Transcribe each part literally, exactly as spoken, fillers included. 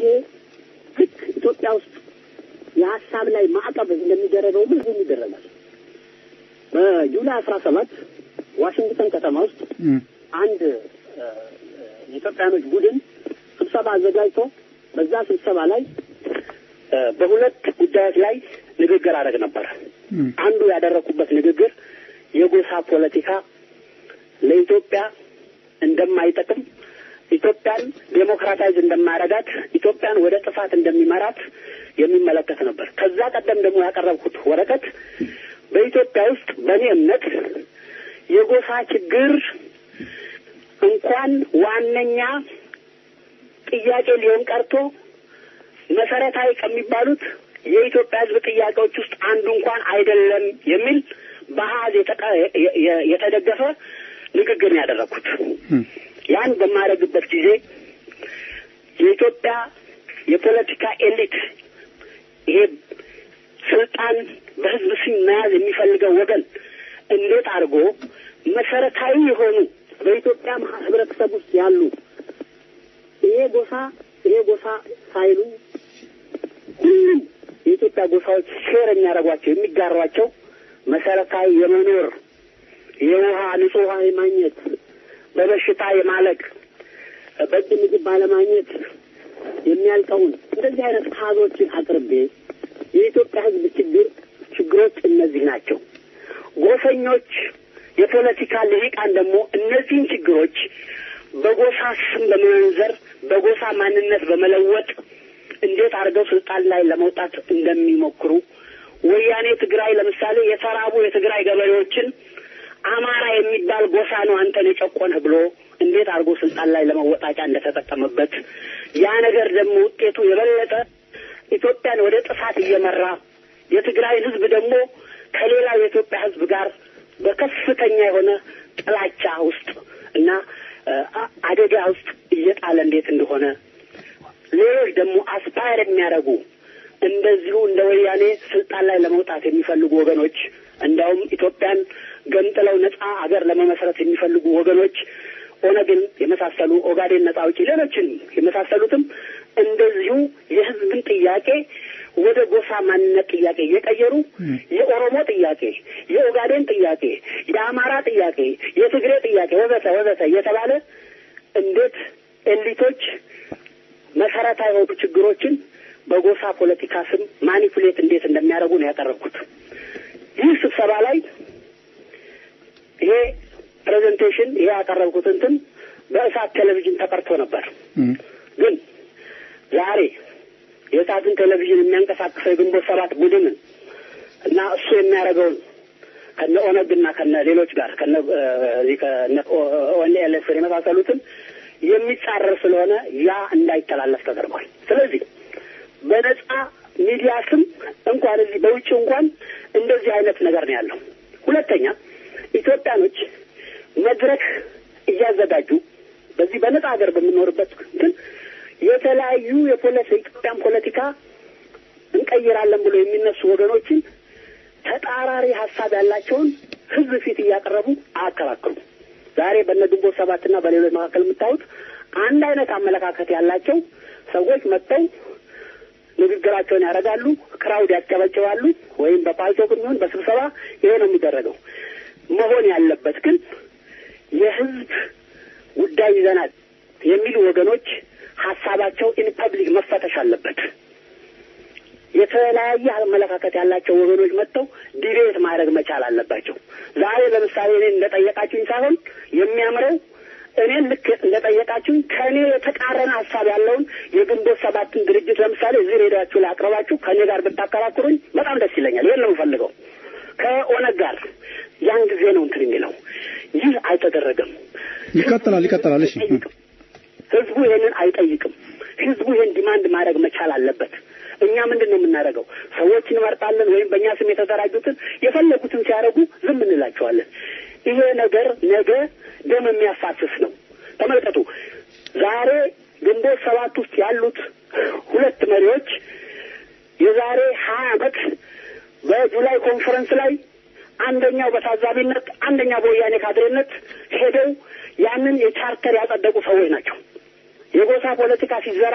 ይሄ ልክ ኢትዮጵያ ውስጥ የሐሳብ ላይ ማዕቀብ እንደሚደረገው ምን ይደረጋል? በጁላይ አስራ ሰባት ዋሽንግተን ከተማ ውስጥ አንድ የኢትዮጵያኖች ቡድን ስብሰባ አዘጋጅቶ በዛ ስብሰባ ላይ በሁለት ጉዳዮች ላይ ንግግር አደረግ ነበር። አንዱ ያደረኩበት ንግግር የጎሳ ፖለቲካ ለኢትዮጵያ እንደማይጠቅም፣ ኢትዮጵያን ዴሞክራታይዝ እንደማያረጋት፣ ኢትዮጵያን ወደ ጥፋት እንደሚመራት የሚመለከት ነበር። ከዛ ቀደም ደግሞ ያቀረብኩት ወረቀት በኢትዮጵያ ውስጥ በእኔ እምነት የጎሳ ችግር እንኳን ዋነኛ ጥያቄ ሊሆን ቀርቶ መሰረታዊ ከሚባሉት የኢትዮጵያ ሕዝብ ጥያቄዎች ውስጥ አንዱ እንኳን አይደለም የሚል በአሃዝ የተደገፈ ንግግር ያደረኩት። ያን በማረግበት ጊዜ የኢትዮጵያ የፖለቲካ ኤሊት ይሄ ስልጣን በህዝብ ስም መያዝ የሚፈልገው ወገን እንዴት አድርጎ መሰረታዊ የሆኑ በኢትዮጵያ ህብረተሰብ ውስጥ ያሉ ይሄ ጎሳ ይሄ ጎሳ ሳይሉ ሁሉም የኢትዮጵያ ጎሳዎች ሼር የሚያደርጓቸው የሚጋሯቸው መሰረታዊ የመኖር የውሃ ንጹህ ውሃ የማግኘት በበሽታ የማለቅ በቂ ምግብ ባለማግኘት የሚያልቀውን እንደዚህ አይነት ካዞችን አቅርቤ የኢትዮጵያ ህዝብ ችግር ችግሮች እነዚህ ናቸው። ጎሰኞች የፖለቲካ ልሂቃን ደግሞ እነዚህን ችግሮች በጎሳ ስም በመንዘር በጎሳ ማንነት በመለወጥ እንዴት አድርገው ስልጣን ላይ ለመውጣት እንደሚሞክሩ ወያኔ ትግራይ ለምሳሌ የተራቡ የትግራይ ገበሬዎችን አማራ የሚባል ጎሳ ነው አንተን የጨቆንህ ብሎ እንዴት አድርጎ ስልጣን ላይ ለመወጣጫ እንደተጠቀመበት ያ ነገር ደግሞ ውጤቱ የበለጠ ኢትዮጵያን ወደ ጥፋት እየመራ የትግራይን ህዝብ ደግሞ ከሌላ የኢትዮጵያ ህዝብ ጋር በከፍተኛ የሆነ ጥላቻ ውስጥ እና አደጋ ውስጥ እየጣለ እንዴት እንደሆነ ሌሎች ደግሞ አስፓየር የሚያደርጉ እንደዚሁ እንደ ወያኔ ስልጣን ላይ ለመውጣት የሚፈልጉ ወገኖች እንዳውም ኢትዮጵያን ገንጥለው ነጻ አገር ለመመስረት የሚፈልጉ ወገኖች ኦነግን የመሳሰሉ ኦጋዴን ነጻ አውጪ ሌሎችን የመሳሰሉትም እንደዚሁ የህዝብን ጥያቄ ወደ ጎሳ ማንነት ጥያቄ እየቀየሩ የኦሮሞ ጥያቄ፣ የኦጋዴን ጥያቄ፣ የአማራ ጥያቄ፣ የትግሬ ጥያቄ ወዘተ ወዘተ እየተባለ እንዴት ኤሊቶች መሰረታዊ የሆኑ ችግሮችን በጎሳ ፖለቲካ ስም ማኒፑሌት እንዴት እንደሚያደርጉ ነው ያቀረብኩት። ይህ ስብሰባ ላይ ይሄ ፕሬዘንቴሽን ይሄ ያቀረብኩት እንትን በእሳት ቴሌቪዥን ተቀርቶ ነበር። ግን ዛሬ የእሳትን ቴሌቪዥን የሚያንቀሳቅሰው የግንቦት ሰባት ቡድን እና እሱ የሚያደርገውን ከነ ኦነግና ከነ ሌሎች ጋር ከነ ከነ ኦኤልኤፍ የመሳሰሉትን የሚጻረር ስለሆነ ያ እንዳይተላለፍ ተደርጓል። ስለዚህ በነጻ ሚዲያ ስም እንኳን እዚህ በውጭ እንኳን እንደዚህ አይነት ነገር ነው ያለው። ሁለተኛ ኢትዮጵያኖች መድረክ እያዘጋጁ በዚህ በነጻ ሀገር በሚኖርበት ግን የተለያዩ የፖለቲካ ኢትዮጵያን ፖለቲካ እንቀይራለን ብሎ የሚነሱ ወገኖችን ተጣራሪ ሀሳብ ያላቸውን ህዝብ ፊት እያቀረቡ አከራከሩ። ዛሬ በነግንቦት ሰባትና በሌሎች መካከል የምታዩት አንድ አይነት አመለካከት ያላቸው ሰዎች መጥተው ንግግራቸውን ያደርጋሉ፣ ክራውድ ያጨበጭባሉ፣ ወይም በፓልቶክ ቢሆን በስብሰባ ይሄ ነው የሚደረገው። መሆን ያለበት ግን የህዝብ ጉዳይ ይዘናል የሚሉ ወገኖች ሀሳባቸው ኢን ፐብሊክ መፈተሽ አለበት። የተለያየ አመለካከት ያላቸው ወገኖች መጥተው ዲቤት ማድረግ መቻል አለባቸው። ዛሬ ለምሳሌ እኔን እንደጠየቃችሁኝ ሳይሆን የሚያምረው እኔን ልክ እንደጠየቃችሁኝ ከኔ የተቃረነ ሀሳብ ያለውን የግንቦት ሰባትን ድርጅት ለምሳሌ እዚህ ሬዲዮአችሁ ላይ አቅርባችሁ ከኔ ጋር ብታከራክሩኝ በጣም ደስ ይለኛል። ይሄን ነው የምፈልገው። ከኦነግ ጋር ያን ጊዜ ነው እንትን የሚለው። ይህ አይተደረገም። ይቀጥላል ይቀጥላል። እሺ ህዝቡ ይሄንን አይጠይቅም። ህዝቡ ይሄን ዲማንድ ማድረግ መቻል አለበት። እኛ ምንድነው የምናደርገው? ሰዎችን እንመርጣለን ወይም በእኛ ስም የተደራጁትን የፈለጉትን ሲያደርጉ ዝም እንላቸዋለን። ይሄ ነገር ነገ ደም የሚያፋስስ ነው። ተመልከቱ። ዛሬ ግንቦት ሰባት ውስጥ ያሉት ሁለት መሪዎች የዛሬ ሀያ ዓመት በጁላይ ኮንፈረንስ ላይ አንደኛው በታዛቢነት አንደኛው በወያኔ ካድሬነት ሄደው ያንን የቻርተር ያጸደቁ ሰዎች ናቸው። የጎሳ ፖለቲካ ሲዘራግ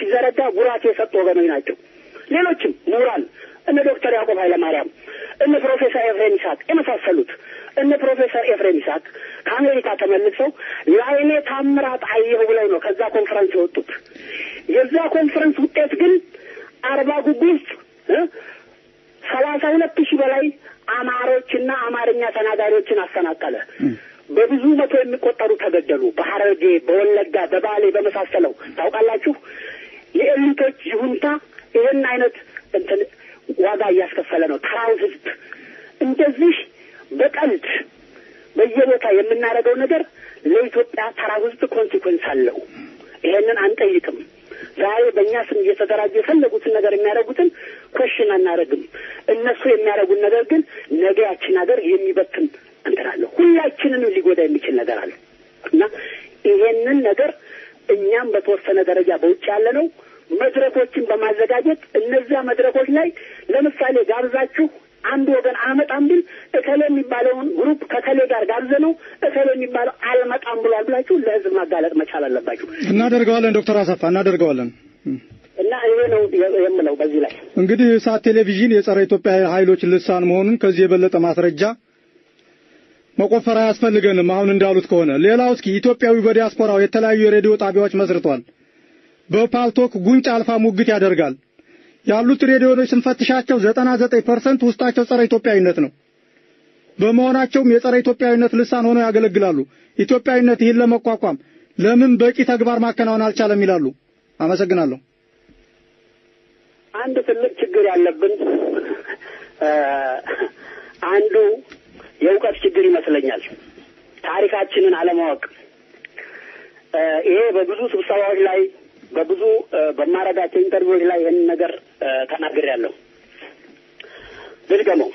ሲዘረጋ ቡራኬ የሰጡ ወገኖች ናቸው። ሌሎችም ምሁራን እነ ዶክተር ያዕቆብ ኃይለማርያም እነ ፕሮፌሰር ኤፍሬም ይስሐቅ የመሳሰሉት እነ ፕሮፌሰር ኤፍሬም ይስሐቅ ከአሜሪካ ተመልሰው ላይኔ ታምራት አየሁ ብለው ነው ከዛ ኮንፈረንስ የወጡት። የዛ ኮንፈረንስ ውጤት ግን አርባ ጉጉ ውስጥ ሰላሳ ሁለት ሺህ በላይ አማሮችና አማርኛ ተናጋሪዎችን አፈናቀለ። በብዙ መቶ የሚቆጠሩ ተገደሉ። በሐረርጌ፣ በወለጋ፣ በባሌ በመሳሰለው ታውቃላችሁ። የኤሊቶች ይሁንታ ይህን አይነት እንትን ዋጋ እያስከፈለ ነው። ተራው ህዝብ እንደዚህ በቀልድ በየቦታ የምናደርገው ነገር ለኢትዮጵያ ተራው ህዝብ ኮንሲኩዌንስ አለው። ይሄንን አንጠይቅም። ዛሬ በእኛ ስም እየተደራጁ የፈለጉትን ነገር የሚያደርጉትን ኮሽን አናደርግም። እነሱ የሚያደርጉን ነገር ግን ነገ ያችን ነገር የሚበትን እንትን አለ። ሁላችንንም ሊጎዳ የሚችል ነገር አለ እና ይሄንን ነገር እኛም በተወሰነ ደረጃ በውጭ ያለ ነው መድረኮችን በማዘጋጀት እነዚያ መድረኮች ላይ ለምሳሌ ጋብዛችሁ አንድ ወገን አመጣም ቢል እከሌ የሚባለውን ግሩፕ ከከሌ ጋር ጋብዘነው እከሌ የሚባለው አልመጣም ብሏል ብላችሁ ለህዝብ ማጋለጥ መቻል አለባችሁ። እናደርገዋለን ዶክተር አሰፋ እናደርገዋለን። እና ይሄ ነው የምለው። በዚህ ላይ እንግዲህ ሳት ቴሌቪዥን የጸረ ኢትዮጵያ ኃይሎች ልሳን መሆኑን ከዚህ የበለጠ ማስረጃ መቆፈር አያስፈልገንም። አሁን እንዳሉት ከሆነ ሌላው እስኪ ኢትዮጵያዊ በዲያስፖራው የተለያዩ የሬዲዮ ጣቢያዎች መስርቷል። በፓልቶክ ጉንጭ አልፋ ሙግት ያደርጋል። ያሉት ሬዲዮዎች ስንፈትሻቸው ዘጠና ዘጠኝ ፐርሰንት ውስጣቸው ጸረ ኢትዮጵያዊነት ነው። በመሆናቸውም የጸረ ኢትዮጵያዊነት ልሳን ሆነው ያገለግላሉ። ኢትዮጵያዊነት ይህን ለመቋቋም ለምን በቂ ተግባር ማከናወን አልቻለም ይላሉ። አመሰግናለሁ። አንድ ትልቅ ችግር ያለብን አንዱ የእውቀት ችግር ይመስለኛል። ታሪካችንን አለማወቅ። ይሄ በብዙ ስብሰባዎች ላይ በብዙ በማረጋቸው ኢንተርቪዎች ላይ ይህን ነገር ተናግሬያለሁ። ድልገመው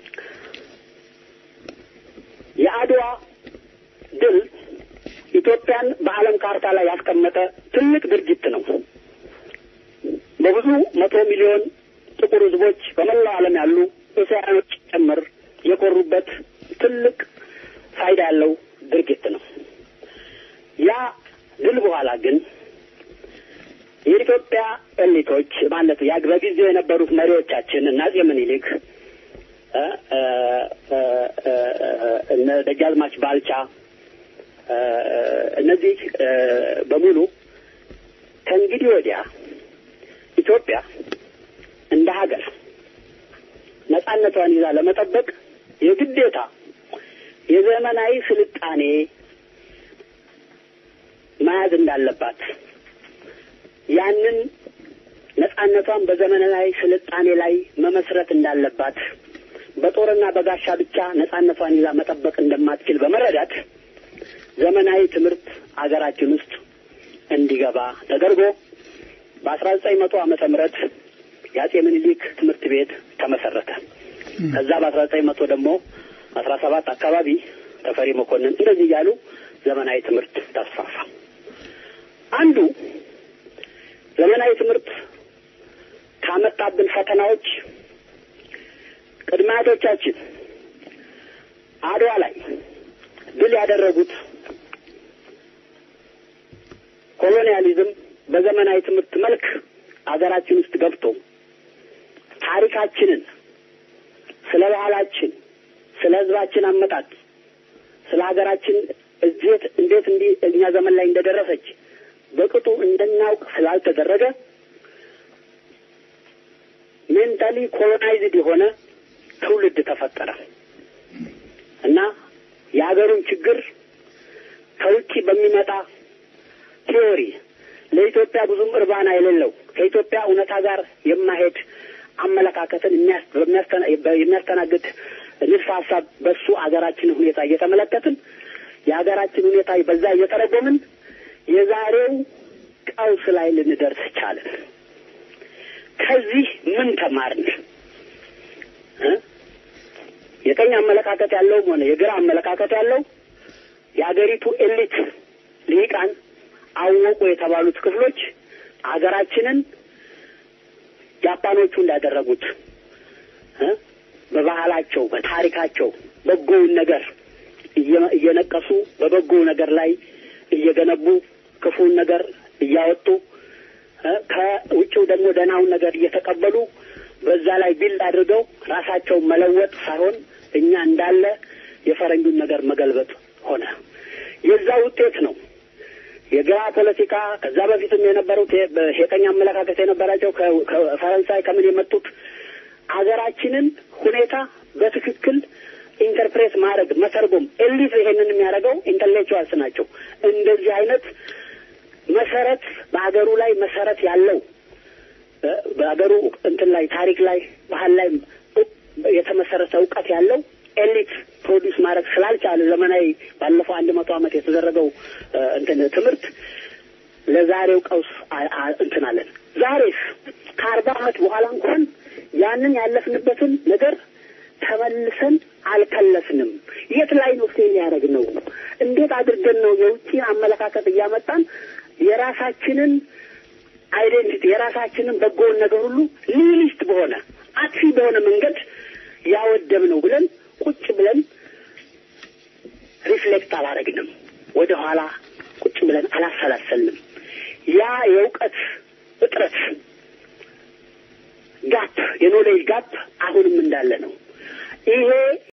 የአድዋ ድል ኢትዮጵያን በዓለም ካርታ ላይ ያስቀመጠ ትልቅ ድርጊት ነው። በብዙ መቶ ሚሊዮን ጥቁር ህዝቦች በመላው ዓለም ያሉ እስያኖች ጭምር የቆሩበት ትልቅ ፋይዳ ያለው ድርጊት ነው። ያ ድል በኋላ ግን የኢትዮጵያ ኤሊቶች ማለት ያ በጊዜው የነበሩት መሪዎቻችን እና አፄ ምኒልክ እነ ደጃዝማች ባልቻ እነዚህ በሙሉ ከእንግዲህ ወዲያ ኢትዮጵያ እንደ ሀገር ነጻነቷን ይዛ ለመጠበቅ የግዴታ የዘመናዊ ስልጣኔ መያዝ እንዳለባት ያንን ነጻነቷን በዘመናዊ ስልጣኔ ላይ መመስረት እንዳለባት በጦርና በጋሻ ብቻ ነጻነቷን ይዛ መጠበቅ እንደማትችል በመረዳት ዘመናዊ ትምህርት አገራችን ውስጥ እንዲገባ ተደርጎ በአስራ ዘጠኝ መቶ ዓመተ ምህረት የአፄ ምኒልክ ትምህርት ቤት ተመሰረተ። ከዛ በአስራ ዘጠኝ መቶ ደግሞ አስራ ሰባት አካባቢ ተፈሪ መኮንን እንደዚህ ያሉ ዘመናዊ ትምህርት ተስፋፋ። አንዱ ዘመናዊ ትምህርት ካመጣብን ፈተናዎች ቅድመ አያቶቻችን አድዋ ላይ ድል ያደረጉት ኮሎኒያሊዝም በዘመናዊ ትምህርት መልክ አገራችን ውስጥ ገብቶ ታሪካችንን፣ ስለ ባህላችን፣ ስለ ህዝባችን አመጣጥ፣ ስለ ሀገራችን እዚህ እንዴት እንዲህ እኛ ዘመን ላይ እንደደረሰች በቅጡ እንድናውቅ ስላልተደረገ ሜንታሊ ኮሎናይዝድ የሆነ ትውልድ ተፈጠረ እና የሀገሩን ችግር ከውጪ በሚመጣ ቲዮሪ ለኢትዮጵያ ብዙም እርባና የሌለው ከኢትዮጵያ እውነታ ጋር የማይሄድ አመለካከትን የሚያስተናግድ ንድፈ ሀሳብ በሱ አገራችን ሁኔታ እየተመለከትን የሀገራችን ሁኔታ በዛ እየተረጎምን የዛሬው ቀውስ ላይ ልንደርስ ቻለን። ከዚህ ምን ተማርን? የቀኝ አመለካከት ያለው ሆነ የግራ አመለካከት ያለው የአገሪቱ ኤሊት ሊቃን አወቁ የተባሉት ክፍሎች አገራችንን ጃፓኖቹ እንዳደረጉት በባህላቸው በታሪካቸው በጎውን ነገር እየነቀሱ በበጎው ነገር ላይ እየገነቡ ክፉን ነገር እያወጡ ከውጭው ደግሞ ደናውን ነገር እየተቀበሉ በዛ ላይ ቢል አድርገው ራሳቸው መለወጥ ሳይሆን እኛ እንዳለ የፈረንጁን ነገር መገልበጥ ሆነ። የዛ ውጤት ነው የግራ ፖለቲካ ከዛ በፊትም የነበሩት በሄቀኛ አመለካከት የነበራቸው ከፈረንሳይ ከምን የመጡት ሀገራችንን ሁኔታ በትክክል ኢንተርፕሬት ማድረግ መተርጎም ኤሊት ይሄንን የሚያደርገው ኢንተሌክቹዋልስ ናቸው። እንደዚህ አይነት መሰረት በአገሩ ላይ መሰረት ያለው በአገሩ እንትን ላይ ታሪክ ላይ ባህል ላይ የተመሰረተ ዕውቀት ያለው ኤሊት ፕሮዲዩስ ማድረግ ስላልቻለ ዘመናዊ ባለፈው አንድ መቶ ዓመት የተደረገው እንትን ትምህርት ለዛሬው ቀውስ እንትን አለን። ዛሬስ ከአርባ ዓመት በኋላ እንኳን ያንን ያለፍንበትን ነገር ተመልሰን አልከለስንም። የት ላይ ነው ፌል ያደረግነው? እንዴት አድርገን ነው የውጪ አመለካከት እያመጣን የራሳችንን አይዴንቲቲ የራሳችንን በጎን ነገር ሁሉ ሊሊስት በሆነ አጥፊ በሆነ መንገድ ያወደብነው ብለን ቁጭ ብለን ሪፍሌክት አላደረግንም። ወደ ኋላ ቁጭ ብለን አላሰላሰልንም። ያ የእውቀት እጥረት ጋፕ የኖሌጅ ጋፕ አሁንም እንዳለ ነው። ይሄ